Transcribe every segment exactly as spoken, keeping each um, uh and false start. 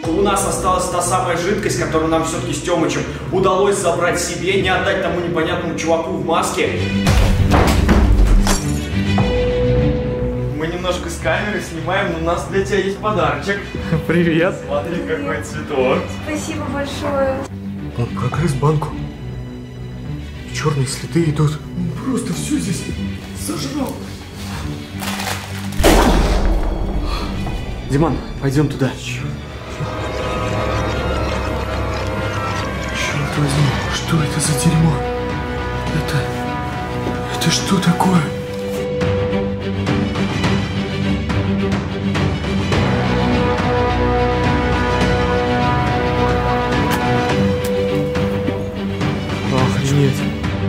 У нас осталась та самая жидкость, которую нам все-таки с Тёмычем удалось забрать себе, не отдать тому непонятному чуваку в маске. Мы немножко с камеры снимаем, но у нас для тебя есть подарочек. Привет. Смотри, какой цветок. Спасибо большое. Он прогрыз банку. Черные следы идут. Он просто все здесь сожрал. Диман, пойдем туда. Черт возьми, что это за дерьмо? Это... Это что такое? Охренеть.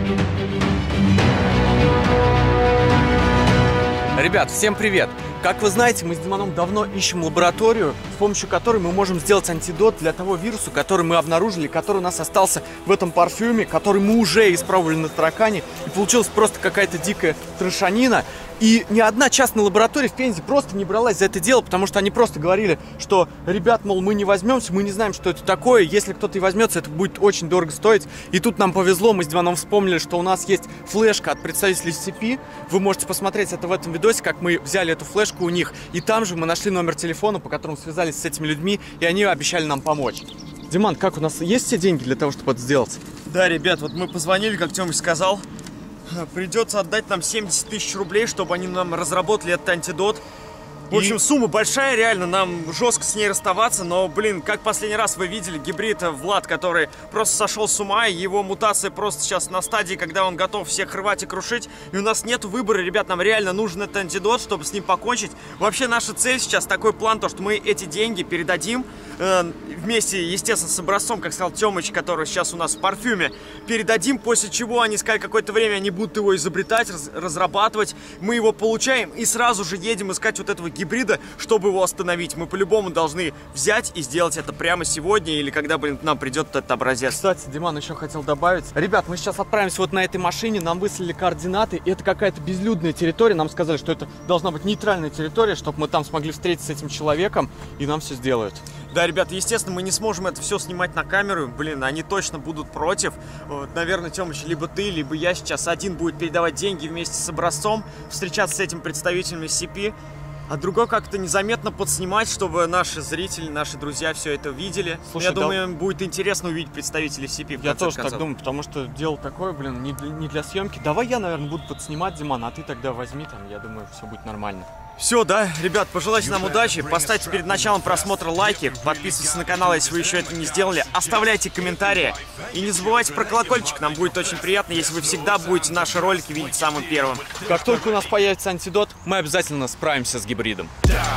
Ребят, всем привет! Как вы знаете, мы с Диманом давно ищем лабораторию, с помощью которой мы можем сделать антидот для того вируса, который мы обнаружили, который у нас остался в этом парфюме, который мы уже испробовали на таракане, и получилась просто какая-то дикая трешанина. И ни одна частная лаборатория в Пензе просто не бралась за это дело, потому что они просто говорили, что, ребят, мол, мы не возьмемся, мы не знаем, что это такое, если кто-то и возьмется, это будет очень дорого стоить. И тут нам повезло, мы с Диманом вспомнили, что у нас есть флешка от представителей си пи, вы можете посмотреть это в этом видосе, как мы взяли эту флешку у них, и там же мы нашли номер телефона, по которому связались с этими людьми, и они обещали нам помочь. Диман, как у нас есть все деньги для того, чтобы это сделать? Да, ребят, вот мы позвонили, как Тёмыч сказал. Придется отдать нам семьдесят тысяч рублей, чтобы они нам разработали этот антидот. В общем, и... сумма большая, реально, нам жестко с ней расставаться, но, блин, как последний раз вы видели, гибрид Влад, который просто сошел с ума, и его мутация просто сейчас на стадии, когда он готов всех рвать и крушить, и у нас нет выбора, ребят, нам реально нужен этот антидот, чтобы с ним покончить. Вообще, наша цель сейчас, такой план, то, что мы эти деньги передадим э, вместе, естественно, с образцом, как сказал Тёмыч, который сейчас у нас в парфюме, передадим, после чего они сказали, какое-то время они будут его изобретать, раз, разрабатывать, мы его получаем и сразу же едем искать вот этого гибрида, чтобы его остановить. Мы по-любому должны взять и сделать это прямо сегодня или когда, блин, нам придет этот образец. Кстати, Диман еще хотел добавить. Ребят, мы сейчас отправимся вот на этой машине, нам выслали координаты, и это какая-то безлюдная территория. Нам сказали, что это должна быть нейтральная территория, чтобы мы там смогли встретиться с этим человеком, и нам все сделают. Да, ребята, естественно, мы не сможем это все снимать на камеру. Блин, они точно будут против. Вот, наверное, Тёмыч, либо ты, либо я сейчас один будет передавать деньги вместе с образцом, встречаться с этим представителями си пи. А другой как-то незаметно подснимать, чтобы наши зрители, наши друзья все это видели. Слушай, я да... думаю, им будет интересно увидеть представителей си пи. Я тоже концов. так думаю, потому что дело такое, блин, не для, не для съемки. Давай я, наверное, буду подснимать, Диман, а ты тогда возьми там, я думаю, все будет нормально. Все, да, ребят, пожелайте нам удачи, поставьте перед началом просмотра лайки, подписывайтесь на канал, если вы еще это не сделали, оставляйте комментарии и не забывайте про колокольчик, нам будет очень приятно, если вы всегда будете наши ролики видеть самым первым. Как только у нас появится антидот, мы обязательно справимся с гибридом.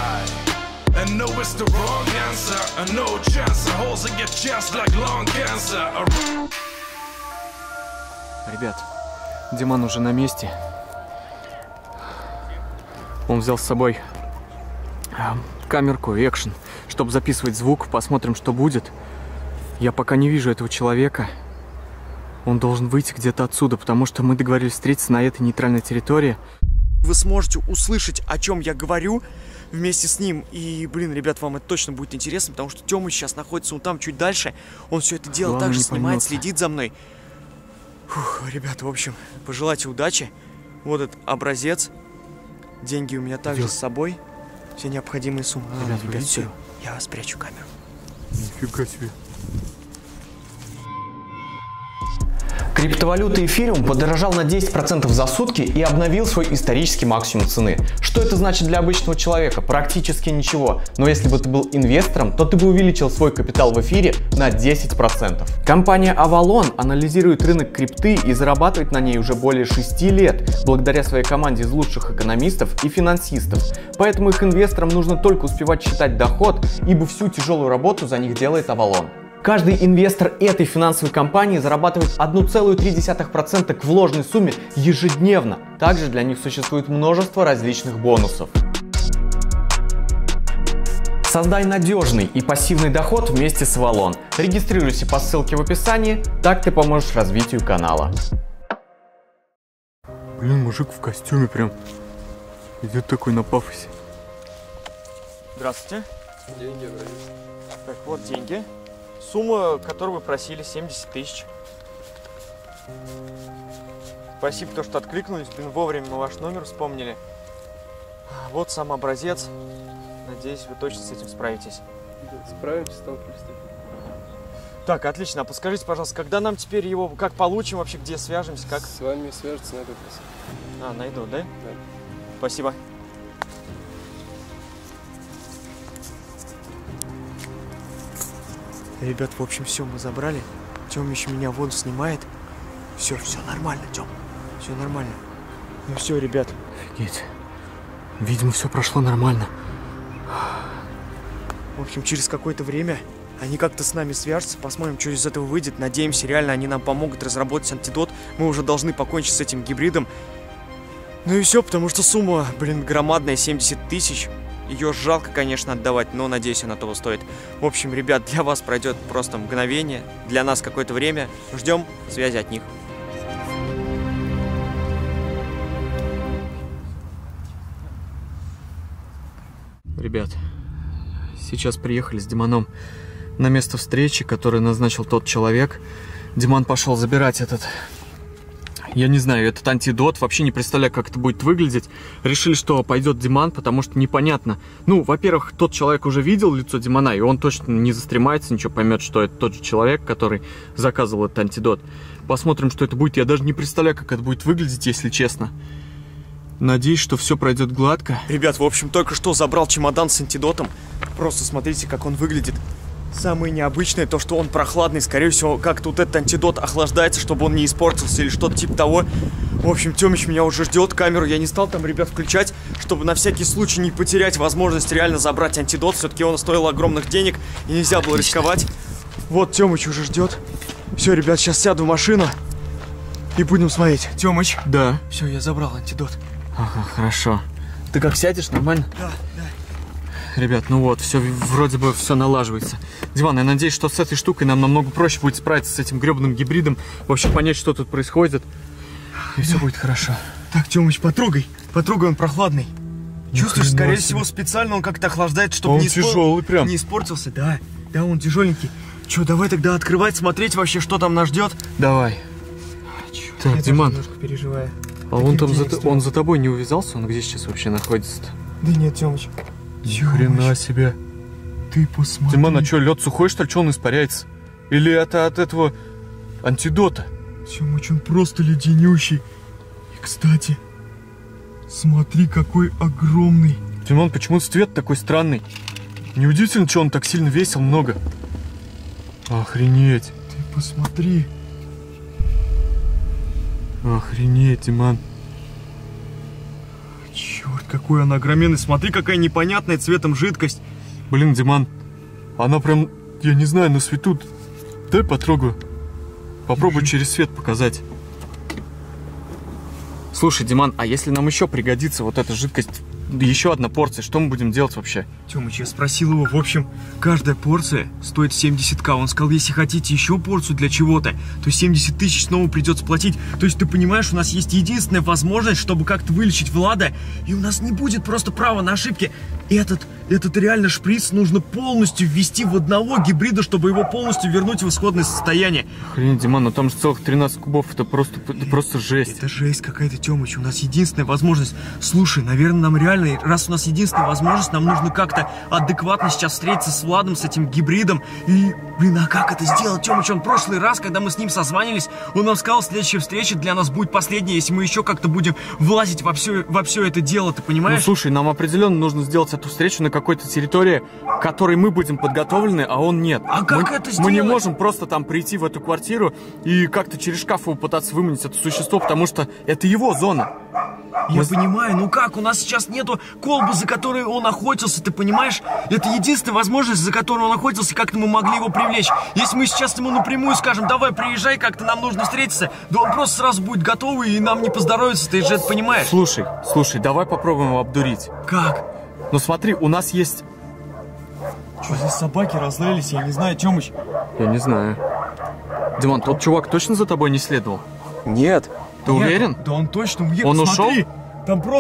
Ребят, Диман уже на месте. Он взял с собой камерку, экшен, чтобы записывать звук. Посмотрим, что будет. Я пока не вижу этого человека. Он должен выйти где-то отсюда, потому что мы договорились встретиться на этой нейтральной территории. Вы сможете услышать, о чем я говорю вместе с ним. И, блин, ребят, вам это точно будет интересно, потому что Тёмыч сейчас находится он там чуть дальше. Он все это дело также снимает, поймется. Следит за мной. Фух, ребята, в общем, пожелайте удачи. Вот этот образец. Деньги у меня также с собой. Все необходимые суммы. А, ребят, ребят, все, я спрячу камеру. Нифига себе. Криптовалюта эфириум подорожал на десять процентов за сутки и обновил свой исторический максимум цены. Что это значит для обычного человека? Практически ничего. Но если бы ты был инвестором, то ты бы увеличил свой капитал в эфире на десять процентов. Компания Avalon анализирует рынок крипты и зарабатывает на ней уже более шести лет, благодаря своей команде из лучших экономистов и финансистов. Поэтому их инвесторам нужно только успевать считать доход, ибо всю тяжелую работу за них делает Avalon. Каждый инвестор этой финансовой компании зарабатывает одна целая три десятых процента к вложенной сумме ежедневно. Также для них существует множество различных бонусов. Создай надежный и пассивный доход вместе с Avalon. Регистрируйся по ссылке в описании, так ты поможешь развитию канала. Блин, мужик в костюме прям идет такой на пафосе. Здравствуйте. Деньги вроде. Так, вот деньги. Сумма, которую вы просили, семьдесят тысяч. Спасибо, то, что откликнулись. Блин, вовремя мы ваш номер вспомнили. Вот сам образец. Надеюсь, вы точно с этим справитесь. Да, справимся, столкнемся. Так, отлично. А подскажите, пожалуйста, когда нам теперь его, как получим вообще, где свяжемся, как? С вами свяжется на этот раз. А, найду, да? Да. Спасибо. Ребят, в общем, все мы забрали. Тём еще меня вон снимает. Все, все нормально, Тём. Все нормально. Ну все, ребят. Офигеть. Видимо, все прошло нормально. В общем, через какое-то время они как-то с нами свяжутся, посмотрим, что из этого выйдет. Надеемся, реально они нам помогут разработать антидот. Мы уже должны покончить с этим гибридом. Ну и все, потому что сумма, блин, громадная, семьдесят тысяч. Ее жалко, конечно, отдавать, но надеюсь, она того стоит. В общем, ребят, для вас пройдет просто мгновение, для нас какое-то время. Ждем связи от них. Ребят, сейчас приехали с Диманом на место встречи, которое назначил тот человек. Диман пошел забирать этот, я не знаю, этот антидот. Вообще не представляю, как это будет выглядеть. Решили, что пойдет Диман, потому что непонятно. Ну, во-первых, тот человек уже видел лицо Димана, и он точно не застремается, ничего, поймет, что это тот же человек, который заказывал этот антидот. Посмотрим, что это будет. Я даже не представляю, как это будет выглядеть, если честно. Надеюсь, что все пройдет гладко. Ребят, в общем, только что забрал чемодан с антидотом. Просто смотрите, как он выглядит. Самое необычное то, что он прохладный. Скорее всего, как-то вот этот антидот охлаждается, чтобы он не испортился или что-то типа того. В общем, Тёмыч меня уже ждет. Камеру я не стал там, ребят, включать, чтобы на всякий случай не потерять возможность реально забрать антидот. Все-таки он стоил огромных денег, и нельзя Отлично. было рисковать. Вот Тёмыч уже ждет. Все, ребят, сейчас сяду в машину и будем смотреть. Тёмыч. Да. Все, я забрал антидот. Ага, хорошо. Ты как сядешь, нормально? Да, да. Ребят, ну вот, все вроде бы все налаживается. Диман, я надеюсь, что с этой штукой нам намного проще будет справиться с этим гребаным гибридом, вообще понять, что тут происходит, и все будет хорошо. Так, Тёмыч, потрогай. Потрогай, он прохладный. Ни Чувствуешь, скорее себе. всего, специально он как-то охлаждает, чтобы он не, тяжелый, прям. не испортился. Да, да, он тяжеленький. Че, давай тогда открывать, смотреть вообще, что там нас ждет. Давай. А, чё, так, я Диман, немножко переживаю. А он там за, он за тобой не увязался? Он где сейчас вообще находится-то? Да нет, Тёмыч. Ни хрена себе. Ты посмотри. Диман, а что, лед сухой, что ли? Что он испаряется? Или это от этого антидота? Тёмыч, он просто леденющий. И, кстати, смотри, какой огромный. Диман, почему цвет такой странный? Неудивительно, что он так сильно весил много. Охренеть. Ты посмотри. Охренеть, Диман. Черт, какой он огроменный. Смотри, какая непонятная цветом жидкость. Блин, Диман, она прям, я не знаю, на свету. Дай потрогаю. Попробуй через свет показать. Слушай, Диман, а если нам еще пригодится вот эта жидкость, еще одна порция, что мы будем делать вообще? Тёмыч, я спросил его, в общем, каждая порция стоит семьдесят тысяч. Он сказал, если хотите еще порцию для чего-то, то семьдесят тысяч снова придется платить. То есть, ты понимаешь, у нас есть единственная возможность, чтобы как-то вылечить Влада, и у нас не будет просто права на ошибки. Этот, этот реально шприц нужно полностью ввести в одного гибрида, чтобы его полностью вернуть в исходное состояние. Хрень, Диман, ну там же целых тринадцать кубов, это просто, это просто жесть. Это жесть какая-то, Тёмыч, у нас единственная возможность. Слушай, наверное, нам реально, раз у нас единственная возможность, нам нужно как-то адекватно сейчас встретиться с Владом, с этим гибридом. И, блин, а как это сделать, Тёмыч? Он в прошлый раз, когда мы с ним созванивались, он нам сказал, следующая встреча для нас будет последняя, если мы еще как-то будем влазить во все, во все это дело, ты понимаешь? Ну, слушай, нам определенно нужно сделать эту встречу на какой-то территории, к которой мы будем подготовлены, а он нет. А как мы, это сделать? Мы не можем просто там прийти в эту квартиру и как-то через шкаф его пытаться выманить это существо, потому что это его зона. Я мы... понимаю, ну как, у нас сейчас нету колбы, за которой он охотился, ты понимаешь? Это единственная возможность, за которой он охотился, как-то мы могли его привлечь. Если мы сейчас ему напрямую скажем, давай, приезжай, как-то нам нужно встретиться, да он просто сразу будет готовый и нам не поздоровится, ты же это понимаешь? Слушай, слушай, давай попробуем его обдурить. Как? Ну смотри, у нас есть... Что здесь собаки разлались, я не знаю, Тёмыч. Я не знаю. Диман, тот чувак точно за тобой не следовал? Нет. Ты Нет, уверен? Да он точно уехал. Он Смотри, ушел? там просто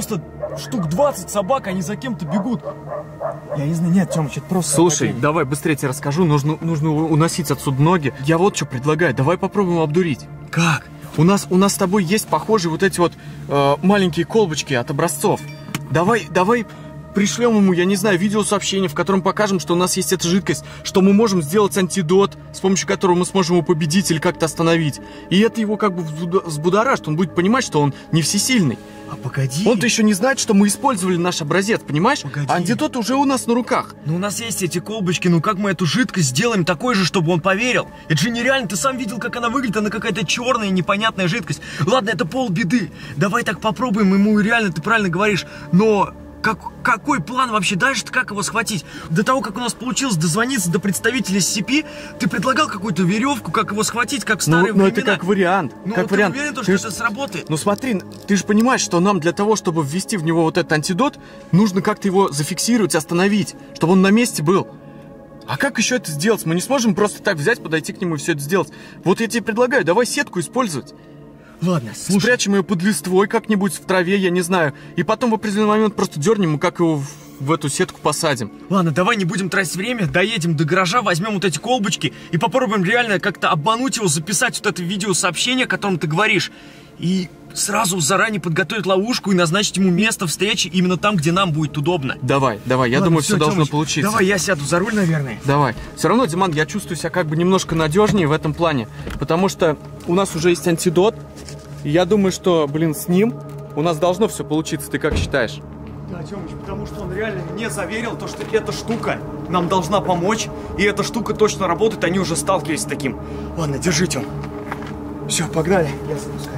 штук двадцать собак, они за кем-то бегут. Я не знаю, нет, Тёмыч, это просто... Слушай, совпадение. давай быстрее тебе расскажу, нужно, нужно уносить отсюда ноги. Я вот что предлагаю, давай попробуем обдурить. Как? У нас, у нас с тобой есть похожие вот эти вот э, маленькие колбочки от образцов. Давай, давай пришлем ему, я не знаю, видеосообщение, в котором покажем, что у нас есть эта жидкость, что мы можем сделать антидот, с помощью которого мы сможем его победить или как-то остановить. И это его как бы взбудоражит, он будет понимать, что он не всесильный. А погоди. Он-то еще не знает, что мы использовали наш образец, понимаешь? Погоди. А антидот уже у нас на руках. Ну у нас есть эти колбочки, ну как мы эту жидкость сделаем такой же, чтобы он поверил? Это же нереально, ты сам видел, как она выглядит, она какая-то черная, непонятная жидкость. Ладно, это полбеды, давай так попробуем, ему реально, ты правильно говоришь, но... Как, какой план вообще дальше-то, как его схватить? До того, как у нас получилось дозвониться до представителей эс си пи, ты предлагал какую-то веревку, как его схватить, как в старые Ну, ну времена. это как вариант. Ну, как ты вариант. уверен, что Ты это ж- сработает? Ну смотри, ты же понимаешь, что нам для того, чтобы ввести в него вот этот антидот, нужно как-то его зафиксировать, остановить, чтобы он на месте был. А как еще это сделать? Мы не сможем просто так взять, подойти к нему и все это сделать. Вот я тебе предлагаю, давай сетку использовать. Ладно, слушай. Спрячем ее под листвой как-нибудь в траве, я не знаю. И потом в определенный момент просто дернем и как его в, в эту сетку посадим. Ладно, давай не будем тратить время, доедем до гаража, возьмем вот эти колбочки и попробуем реально как-то обмануть его, записать вот это видеосообщение, о котором ты говоришь. И сразу заранее подготовить ловушку и назначить ему место встречи именно там, где нам будет удобно. Давай, давай, я Ладно, думаю, всё, все должно Тёмыч, получиться. Давай я сяду за руль, наверное. Давай. Все равно, Диман, я чувствую себя как бы немножко надежнее в этом плане. Потому что у нас уже есть антидот. И я думаю, что, блин, с ним у нас должно все получиться. Ты как считаешь? Да, Тёмыч, потому что он реально мне заверил, то, что эта штука нам должна помочь, и эта штука точно работает, они уже сталкивались с таким. Ладно, держи, Тём. Все, погнали. Я запускаю.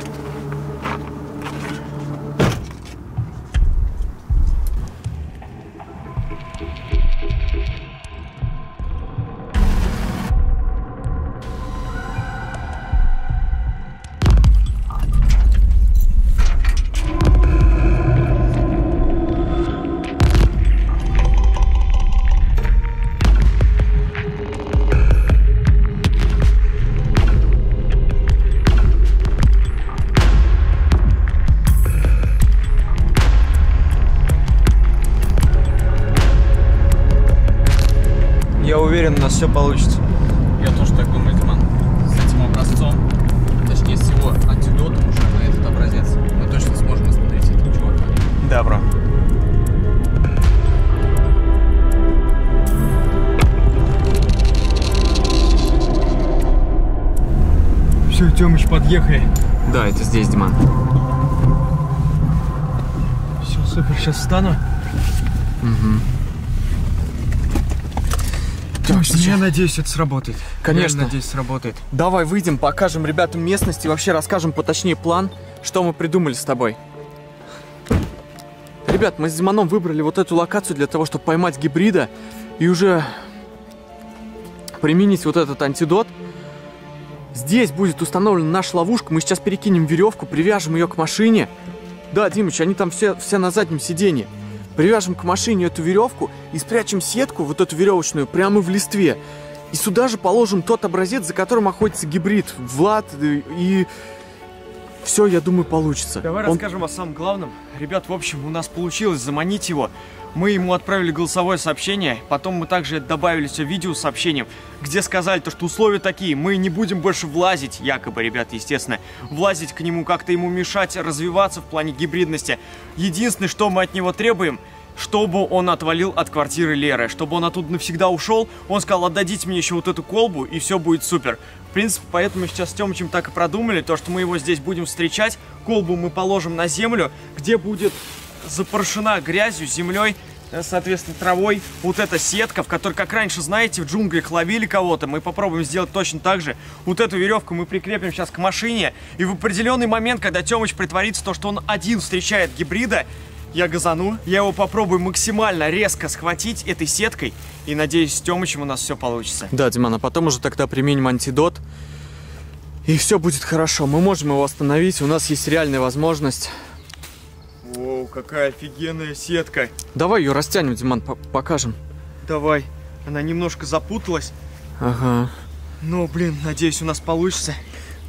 Я уверен, у нас все получится. Я тоже так думаю, Диман. С этим образцом, точнее, с его антидотом уже на этот образец, мы точно сможем остановить этого чувака. Да, бро. Все, Тёмыч, подъехали. Да, это здесь, Диман. Все, супер, сейчас встану. Тёмыч, ну, я надеюсь, это сработает. Конечно. Я надеюсь, сработает. Давай выйдем, покажем ребятам местность и вообще расскажем поточнее план, что мы придумали с тобой. Ребят, мы с Диманом выбрали вот эту локацию для того, чтобы поймать гибрида и уже применить вот этот антидот. Здесь будет установлена наша ловушка, мы сейчас перекинем веревку, привяжем ее к машине. Да, Димыч, они там все, все на заднем сиденье. Привяжем к машине эту веревку и спрячем сетку, вот эту веревочную, прямо в листве. И сюда же положим тот образец, за которым охотится гибрид, Влад, и все, я думаю, получится. Давай Он- расскажем о самом главном. Ребят, в общем, у нас получилось заманить его. Мы ему отправили голосовое сообщение, потом мы также добавили все видеосообщением, где сказали, то, что условия такие, мы не будем больше влазить, якобы, ребят, естественно, влазить к нему, как-то ему мешать развиваться в плане гибридности. Единственное, что мы от него требуем, чтобы он отвалил от квартиры Леры, чтобы он оттуда навсегда ушел. Он сказал, отдадите мне еще вот эту колбу, и все будет супер. В принципе, поэтому мы сейчас с Тёмычем так и продумали, то, что мы его здесь будем встречать, колбу мы положим на землю, где будет запорошена грязью, землей, соответственно, травой, вот эта сетка, в которой, как раньше, знаете, в джунглях ловили кого-то, мы попробуем сделать точно так же. Вот эту веревку мы прикрепим сейчас к машине, и в определенный момент, когда Тёмыч притворится то, что он один встречает гибрида, я газану, я его попробую максимально резко схватить этой сеткой, и надеюсь, с Тёмычем у нас все получится. Да, Диман, а потом уже тогда применим антидот, и все будет хорошо. Мы можем его остановить, у нас есть реальная возможность. Воу, какая офигенная сетка. Давай ее растянем, Диман, по- покажем. Давай, она немножко запуталась, Ага. но, блин, надеюсь, у нас получится.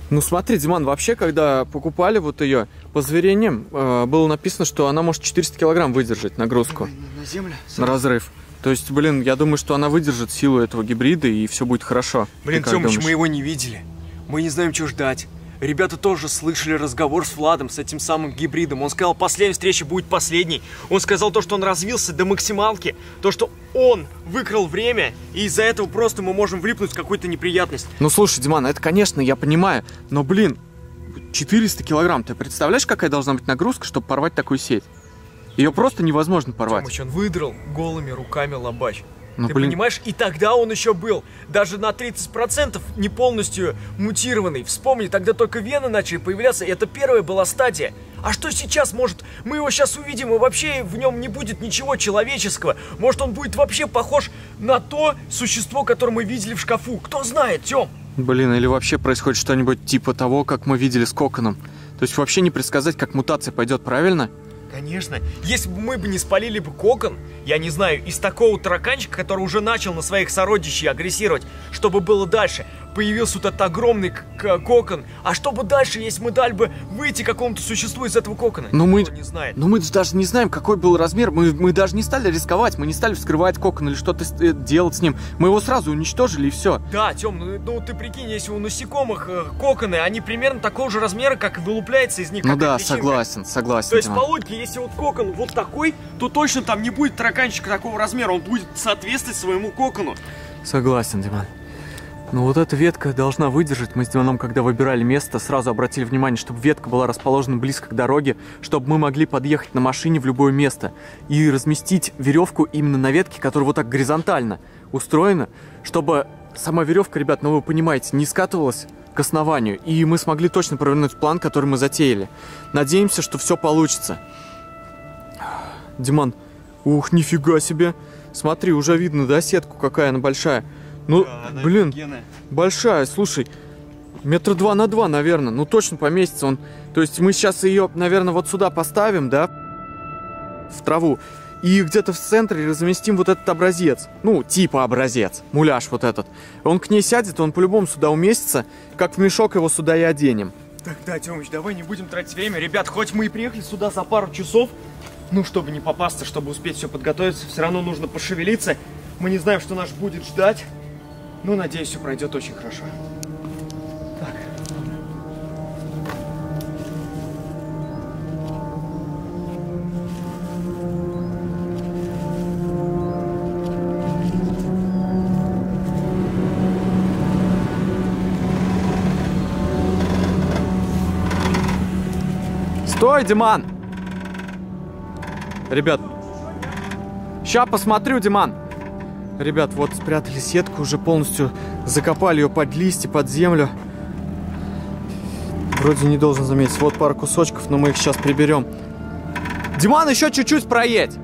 Ну смотри, Диман, вообще, когда покупали вот ее, по зверениям э, было написано, что она может четыреста килограмм выдержать нагрузку. На, на землю? На разрыв. То есть, блин, я думаю, что она выдержит силу этого гибрида, и все будет хорошо. Блин, Тёмыч, мы его не видели. Мы не знаем, что ждать. Ребята тоже слышали разговор с Владом, с этим самым гибридом. Он сказал, последняя встреча будет последней. Он сказал то, что он развился до максималки. То, что он выкрал время, и из-за этого просто мы можем влипнуть в какую-то неприятность. Ну, слушай, Диман, это, конечно, я понимаю, но, блин, четыреста килограмм. Ты представляешь, какая должна быть нагрузка, чтобы порвать такую сеть? Ее просто невозможно порвать. Тёмыч, он выдрал голыми руками лобач. Ну, Ты блин. понимаешь, и тогда он еще был даже на тридцать процентов не полностью мутированный. Вспомни, тогда только вены начали появляться, и это первая была стадия. А что сейчас может? Мы его сейчас увидим, и вообще в нем не будет ничего человеческого. Может, он будет вообще похож на то существо, которое мы видели в шкафу. Кто знает, Тём? Блин, или вообще происходит что-нибудь типа того, как мы видели с Коконом. То есть вообще не предсказать, как мутация пойдет, правильно? Конечно. Если бы мы бы не спалили бы кокон, я не знаю, из такого тараканчика, который уже начал на своих сородичей агрессировать, что бы было дальше? Появился вот этот огромный кокон. А что бы дальше, если мы дали бы выйти какому-то существу из этого кокона? Но мы, не знает. но мы даже не знаем, какой был размер. Мы, мы даже не стали рисковать, мы не стали вскрывать кокон или что-то делать с ним. Мы его сразу уничтожили, и все. Да, Тём, ну, ну ты прикинь, если у насекомых э, коконы, они примерно такого же размера, как и вылупляется из них. Ну как да, личинка. согласен, согласен. То есть Диман. по логике, если вот кокон вот такой, то точно там не будет тараканчика такого размера, он будет соответствовать своему кокону. Согласен, Диман. Но вот эта ветка должна выдержать. Мы с Диманом, когда выбирали место, сразу обратили внимание, чтобы ветка была расположена близко к дороге, чтобы мы могли подъехать на машине в любое место и разместить веревку именно на ветке, которая вот так горизонтально устроена, чтобы сама веревка, ребят, ну вы понимаете, не скатывалась к основанию, и мы смогли точно провернуть план, который мы затеяли. Надеемся, что все получится. Диман, ух, нифига себе. Смотри, уже видно, да, сетку, какая она большая. Ну, Да, она блин, офигенная. большая, слушай, метра два на два, наверное, ну точно поместится он. То есть мы сейчас ее, наверное, вот сюда поставим, да, в траву, и где-то в центре разместим вот этот образец, ну, типа образец, муляж вот этот. Он к ней сядет, он по-любому сюда уместится, как в мешок его сюда и оденем. Так, да, Тёмыч, давай не будем тратить время. Ребят, хоть мы и приехали сюда за пару часов, ну, чтобы не попасться, чтобы успеть все подготовиться, все равно нужно пошевелиться. Мы не знаем, что нас будет ждать. Ну, надеюсь, все пройдет очень хорошо. Так. Стой, Диман! Ребят, ща посмотрю, Диман. Ребят, вот спрятали сетку, уже полностью закопали ее под листья, под землю. Вроде не должен заметить. Вот пару кусочков, но мы их сейчас приберем. Диман, еще чуть-чуть проедь.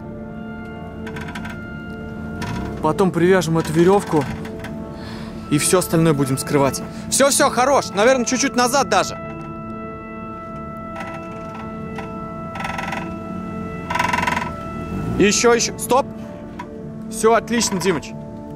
Потом привяжем эту веревку и все остальное будем скрывать. Все-все, хорош. Наверное, чуть-чуть назад даже. Еще, еще. Стоп. Все отлично, Димыч.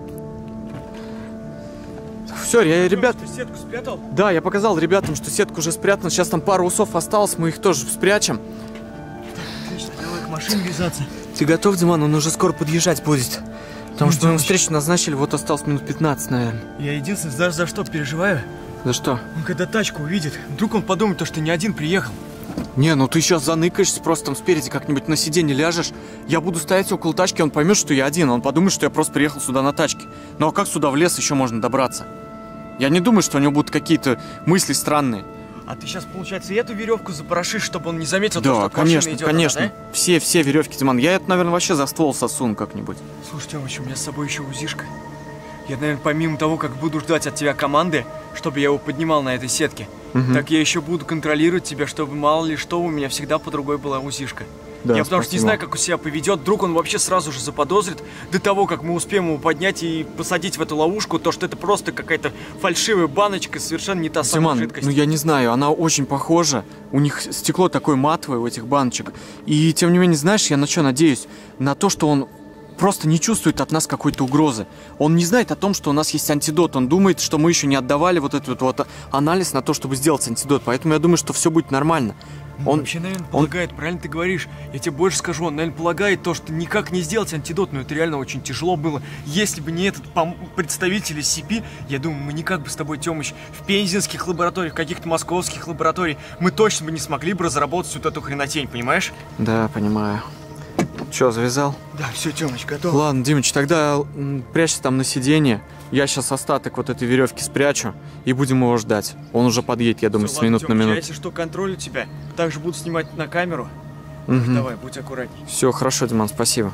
Все, я, ребят... Ты сетку спрятал? Да, я показал ребятам, что сетка уже спрятана. Сейчас там пару усов осталось, мы их тоже спрячем. Отлично, давай к машине вязаться. Ты готов, Диман? Он уже скоро подъезжать будет. Потому Ну, что мы ему Димыч. встречу назначили, вот осталось минут пятнадцать, наверное. Я единственное, даже за что переживаю, За что? он когда тачку увидит, вдруг он подумает, то, что ты не один приехал. Не, ну ты сейчас заныкаешься, просто там спереди как-нибудь на сиденье ляжешь. Я буду стоять около тачки, он поймет, что я один. Он подумает, что я просто приехал сюда на тачке. Ну а как сюда в лес еще можно добраться? Я не думаю, что у него будут какие-то мысли странные. А ты сейчас, получается, и эту веревку запорошишь, чтобы он не заметил, то, Да, что конечно, машина идет, конечно. да? Все, все веревки, Диман. Я это, наверное, вообще за ствол сосуну как-нибудь. Слушай, Тёмыч, у меня с собой еще УЗИшка. Я, наверное, помимо того, как буду ждать от тебя команды, чтобы я его поднимал на этой сетке, Мгм. так я еще буду контролировать тебя, чтобы мало ли что, у меня всегда под рукой была УЗИшка. Да, я потому что не спасибо. знаю, как он себя поведет. Вдруг он вообще сразу же заподозрит до того, как мы успеем его поднять и посадить в эту ловушку, то, что это просто какая-то фальшивая баночка, совершенно не та самая Диман, жидкость. ну я не знаю, она очень похожа. У них стекло такое матовое у этих баночек. И тем не менее, знаешь, я на что надеюсь? На то, что он просто не чувствует от нас какой-то угрозы. Он не знает о том, что у нас есть антидот. Он думает, что мы еще не отдавали вот этот вот анализ на то, чтобы сделать антидот. Поэтому я думаю, что все будет нормально. Ну, Он вообще, наверное, он- полагает, правильно ты говоришь. Я тебе больше скажу, он, наверное, полагает то, что никак не сделать антидот, но это реально очень тяжело было. Если бы не этот пом- представитель из Си Пи, я думаю, мы никак бы с тобой, Тёмыч, в пензенских лабораториях, в каких-то московских лабораториях, мы точно бы не смогли бы разработать вот эту хренотень, понимаешь? Да, понимаю. Че, завязал? Да, все, Тёмыч, готов. Ладно, Димыч, тогда м, прячься там на сиденье. Я сейчас остаток вот этой веревки спрячу и будем его ждать. Он уже подъедет, я думаю, Всё, с ладно, минут на Тёмыч, я, минуту. если что, контролю тебя. Также буду снимать на камеру. Мгм. Давай, будь аккуратней. Все, хорошо, Диман, спасибо.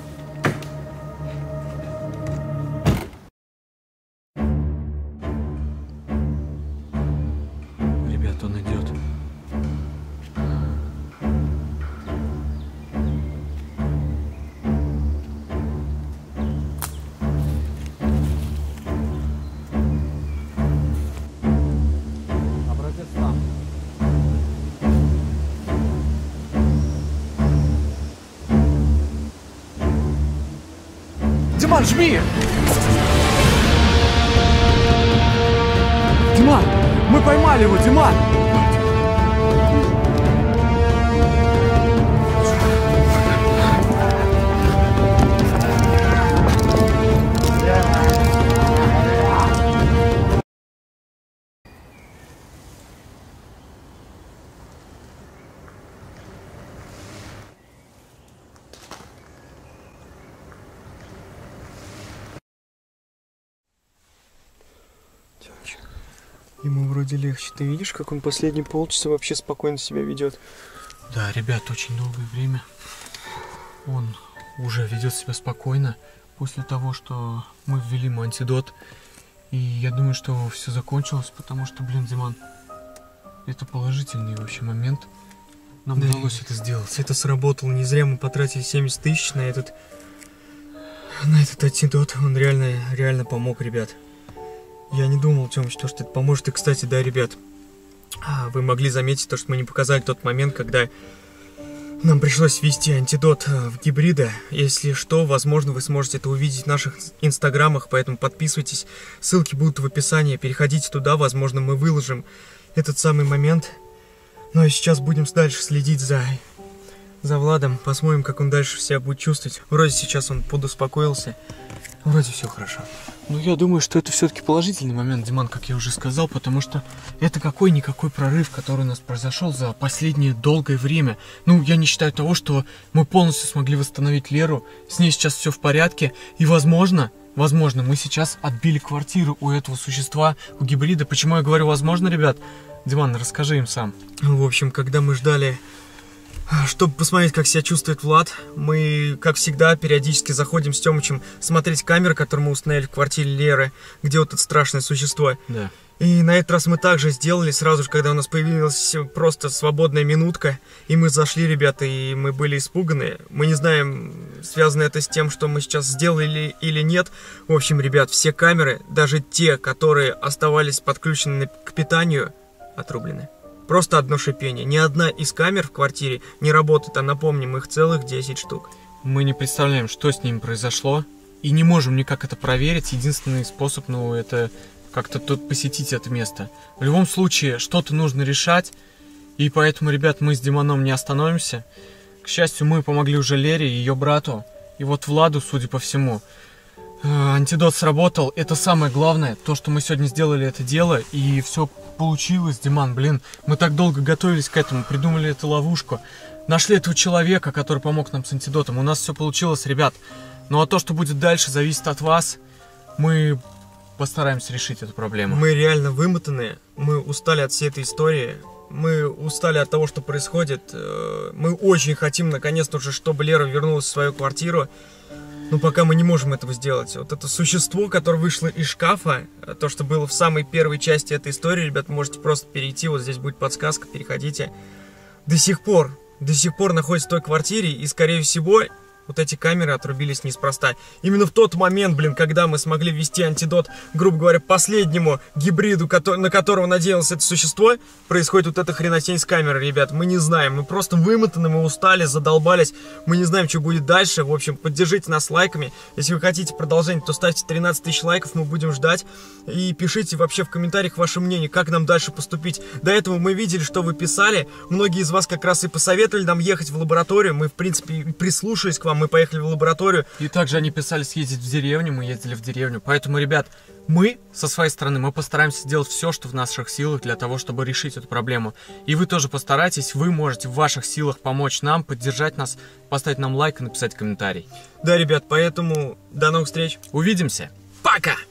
Ребят, он идет. Образец там. Диман, жми! Диман, мы поймали его, Диман! Ему вроде легче. Ты видишь, как он последние полчаса вообще спокойно себя ведет? Да, ребят, очень долгое время он уже ведет себя спокойно после того, что мы ввели ему антидот. И я думаю, что все закончилось, потому что, блин, Диман, это положительный вообще момент. Нам Да. удалось это сделать. Это сработало. Не зря мы потратили семьдесят тысяч на этот... На этот антидот. Он реально, реально помог, ребят. Я не думал, Тёмыч, то, что это поможет. И, кстати, да, ребят, а, вы могли заметить то, что мы не показали тот момент, когда нам пришлось ввести антидот а, в гибрида. Если что, возможно, вы сможете это увидеть в наших инстаграмах, поэтому подписывайтесь. Ссылки будут в описании. Переходите туда, возможно, мы выложим этот самый момент. Ну а сейчас будем дальше следить за, за Владом. Посмотрим, как он дальше себя будет чувствовать. Вроде сейчас он подуспокоился. Вроде все хорошо. Ну, я думаю, что это все-таки положительный момент, Диман, как я уже сказал, потому что это какой-никакой прорыв, который у нас произошел за последнее долгое время. Ну, я не считаю того, что мы полностью смогли восстановить Леру, с ней сейчас все в порядке, и, возможно, возможно, мы сейчас отбили квартиру у этого существа, у гибрида. Почему я говорю возможно, ребят? Диман, расскажи им сам. В общем, когда мы ждали, чтобы посмотреть, как себя чувствует Влад, мы, как всегда, периодически заходим с Тёмычем смотреть камеры, которые мы установили в квартире Леры, где вот это страшное существо. Да. И на этот раз мы также сделали сразу же, когда у нас появилась просто свободная минутка, и мы зашли, ребята, и мы были испуганы. Мы не знаем, связано это с тем, что мы сейчас сделали или нет. В общем, ребят, все камеры, даже те, которые оставались подключены к питанию, отрублены. Просто одно шипение. Ни одна из камер в квартире не работает, а напомним, их целых десять штук. Мы не представляем, что с ним произошло, и не можем никак это проверить. Единственный способ, ну, это как-то тут посетить это место. В любом случае, что-то нужно решать, и поэтому, ребят, мы с Диманом не остановимся. К счастью, мы помогли уже Лере и ее брату, и вот Владу, судя по всему. Э, антидот сработал, это самое главное, то, что мы сегодня сделали это дело, и все получилось, Диман, блин, мы так долго готовились к этому, придумали эту ловушку, нашли этого человека, который помог нам с антидотом, у нас все получилось, ребят. Ну а то, что будет дальше, зависит от вас, мы постараемся решить эту проблему. Мы реально вымотаны, мы устали от всей этой истории, мы устали от того, что происходит. Э, Мы очень хотим, наконец-то уже, чтобы Лера вернулась в свою квартиру. Но пока мы не можем этого сделать. Вот это существо, которое вышло из шкафа, то, что было в самой первой части этой истории, ребят, можете просто перейти, вот здесь будет подсказка, переходите. До сих пор, до сих пор находится в той квартире, и, скорее всего, вот эти камеры отрубились неспроста. Именно в тот момент, блин, когда мы смогли ввести антидот, грубо говоря, последнему гибриду, на которого надеялось это существо, происходит вот эта хренотень с камерой, ребят. Мы не знаем, мы просто вымотаны, мы устали, задолбались, мы не знаем, что будет дальше. В общем, поддержите нас лайками. Если вы хотите продолжение, то ставьте тринадцать тысяч лайков, мы будем ждать. И пишите вообще в комментариях ваше мнение, как нам дальше поступить. До этого мы видели, что вы писали. Многие из вас как раз и посоветовали нам ехать в лабораторию. Мы, в принципе, прислушались к вам, мы поехали в лабораторию. И также они писали съездить в деревню, мы ездили в деревню. Поэтому, ребят, мы, со своей стороны, мы постараемся сделать все, что в наших силах для того, чтобы решить эту проблему. И вы тоже постарайтесь, вы можете в ваших силах помочь нам, поддержать нас, поставить нам лайк и написать комментарий. Да, ребят, поэтому до новых встреч. Увидимся. Пока!